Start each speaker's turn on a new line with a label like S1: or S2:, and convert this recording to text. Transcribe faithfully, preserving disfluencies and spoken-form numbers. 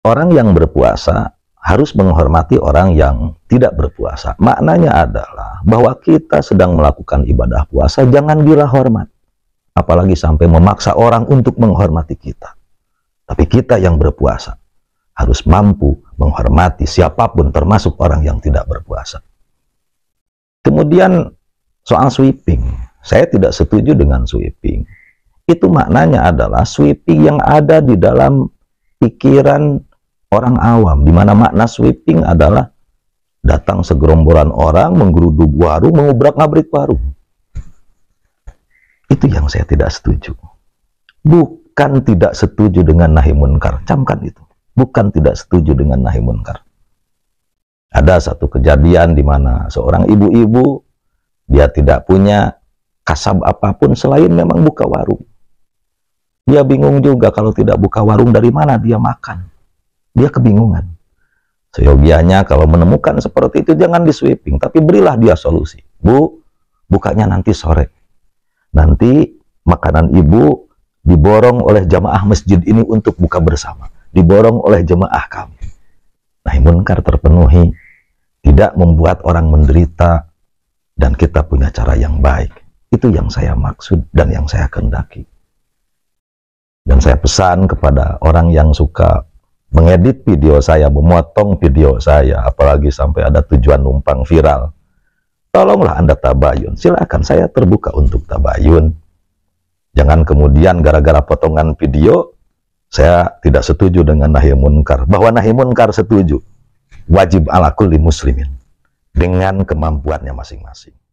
S1: orang yang berpuasa harus menghormati orang yang tidak berpuasa. Maknanya adalah bahwa kita sedang melakukan ibadah puasa, jangan gila hormat. Apalagi sampai memaksa orang untuk menghormati kita. Tapi kita yang berpuasa harus mampu menghormati siapapun, termasuk orang yang tidak berpuasa. Kemudian soal sweeping, saya tidak setuju dengan sweeping. Itu maknanya adalah sweeping yang ada di dalam pikiran orang awam, di mana makna sweeping adalah datang segerombolan orang, menggeruduk warung, mengubrak-ngabrik warung. Itu yang saya tidak setuju. Bukan tidak setuju dengan nahi munkar, camkan itu. Bukan tidak setuju dengan nahi munkar. Ada satu kejadian di mana seorang ibu-ibu, dia tidak punya kasab apapun selain memang buka warung. Dia bingung juga kalau tidak buka warung dari mana dia makan. Dia kebingungan. Seyogianya kalau menemukan seperti itu jangan di-sweeping, tapi berilah dia solusi. Bu, bukanya nanti sore. Nanti makanan ibu diborong oleh jamaah masjid ini untuk buka bersama. Diborong oleh jemaah kami. Nahi munkar terpenuhi, tidak membuat orang menderita, dan kita punya cara yang baik. Itu yang saya maksud dan yang saya kehendaki. Dan saya pesan kepada orang yang suka mengedit video saya, memotong video saya, apalagi sampai ada tujuan numpang viral. Tolonglah Anda tabayun, silakan, saya terbuka untuk tabayun. Jangan kemudian gara-gara potongan video, saya tidak setuju dengan nahi munkar. Bahwa nahi munkar setuju, wajib ala kulli muslimin, dengan kemampuannya masing-masing.